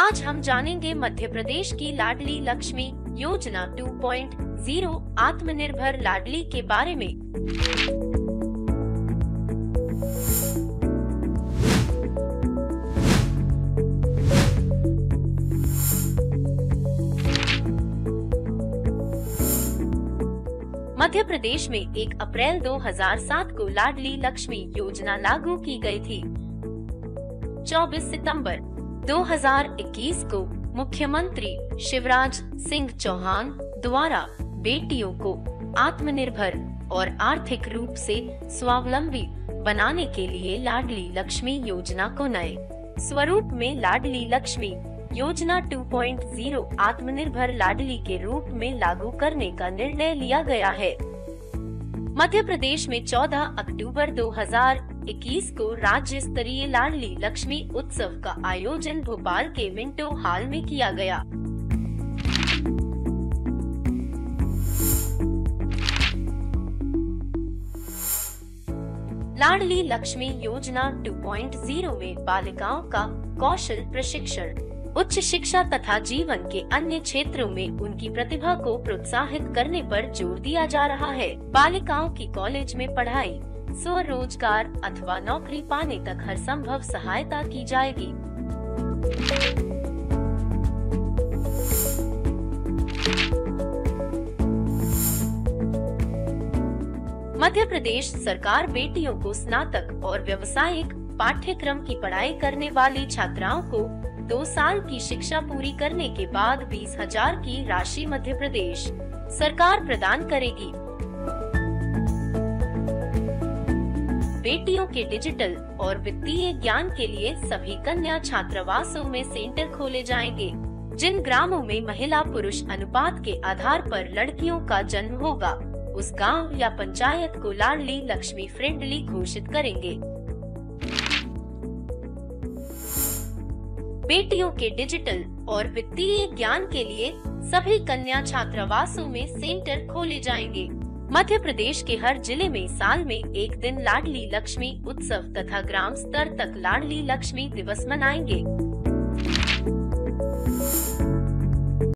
आज हम जानेंगे मध्य प्रदेश की लाडली लक्ष्मी योजना 2.0 आत्मनिर्भर लाडली के बारे में। मध्य प्रदेश में 1 अप्रैल 2007 को लाडली लक्ष्मी योजना लागू की गई थी। 24 सितंबर 2021 को मुख्यमंत्री शिवराज सिंह चौहान द्वारा बेटियों को आत्मनिर्भर और आर्थिक रूप से स्वावलंबी बनाने के लिए लाडली लक्ष्मी योजना को नए स्वरूप में लाडली लक्ष्मी योजना 2.0 आत्मनिर्भर लाडली के रूप में लागू करने का निर्णय लिया गया है। मध्य प्रदेश में 14 अक्टूबर 2021 को राज्य स्तरीय लाडली लक्ष्मी उत्सव का आयोजन भोपाल के मिंटो हॉल में किया गया। लाडली लक्ष्मी योजना 2.0 में बालिकाओं का कौशल प्रशिक्षण, उच्च शिक्षा तथा जीवन के अन्य क्षेत्रों में उनकी प्रतिभा को प्रोत्साहित करने पर जोर दिया जा रहा है। बालिकाओं की कॉलेज में पढ़ाई, स्वरोजगार अथवा नौकरी पाने तक हर संभव सहायता की जाएगी। मध्य प्रदेश सरकार बेटियों को स्नातक और व्यावसायिक पाठ्यक्रम की पढ़ाई करने वाली छात्राओं को 2 साल की शिक्षा पूरी करने के बाद 20,000 की राशि मध्य प्रदेश सरकार प्रदान करेगी। बेटियों के डिजिटल और वित्तीय ज्ञान के लिए सभी कन्या छात्रावासों में सेंटर खोले जाएंगे। जिन ग्रामों में महिला पुरुष अनुपात के आधार पर लड़कियों का जन्म होगा, उस गांव या पंचायत को लाडली लक्ष्मी फ्रेंडली घोषित करेंगे। बेटियों के डिजिटल और वित्तीय ज्ञान के लिए सभी कन्या छात्रावासों में सेंटर खोले जाएंगे। मध्य प्रदेश के हर जिले में साल में एक दिन लाडली लक्ष्मी उत्सव तथा ग्राम स्तर तक लाडली लक्ष्मी दिवस मनाएंगे।